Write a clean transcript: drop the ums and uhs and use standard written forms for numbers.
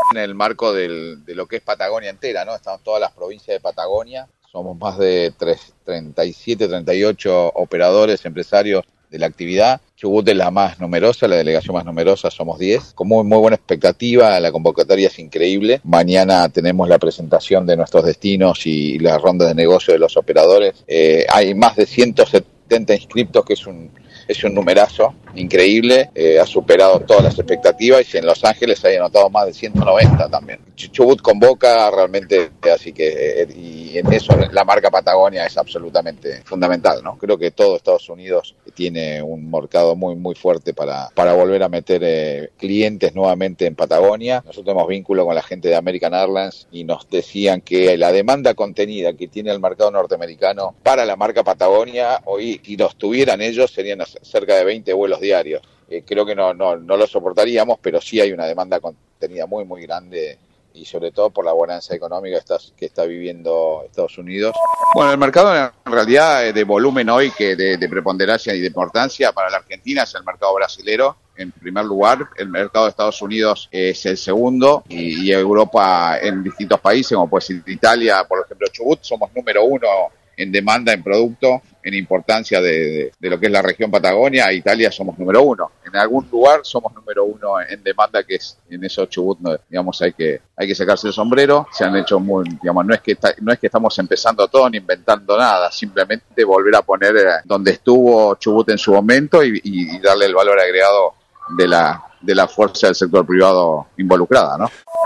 en el marco de lo que es Patagonia entera, ¿no? Estamos todas las provincias de Patagonia, somos más de 37, 38 operadores, empresarios de la actividad. Chubut es la más numerosa, la delegación más numerosa, somos 10. Con muy buena expectativa, la convocatoria es increíble. Mañana tenemos la presentación de nuestros destinos y las rondas de negocio de los operadores. Hay más de 170 inscriptos, que es un numerazo increíble, ha superado todas las expectativas y en Los Ángeles hay anotado más de 190 también. Chubut convoca realmente, así que y en eso la marca Patagonia es absolutamente fundamental, ¿no? Creo que todo Estados Unidos tiene un mercado muy fuerte para volver a meter clientes nuevamente en Patagonia. Nosotros tenemos vínculo con la gente de American Airlines y nos decían que la demanda contenida que tiene el mercado norteamericano para la marca Patagonia, hoy si los tuvieran ellos serían cerca de 20 vuelos diarios. Creo que no lo soportaríamos, pero sí hay una demanda contenida muy grande y sobre todo por la bonanza económica que está viviendo Estados Unidos. Bueno, el mercado en realidad de volumen hoy, que de preponderancia y de importancia para la Argentina, es el mercado brasilero. En primer lugar, el mercado de Estados Unidos es el segundo y Europa en distintos países, como puede ser Italia, por ejemplo Chubut, somos número uno en demanda, en producto, en importancia de lo que es la región Patagonia. Italia somos número uno. En algún lugar somos número uno en demanda, que es en esos Chubut, digamos, hay que sacarse el sombrero. Se han hecho digamos, no es que estamos empezando todo ni inventando nada, simplemente volver a poner donde estuvo Chubut en su momento y darle el valor agregado de la fuerza del sector privado involucrada, ¿no?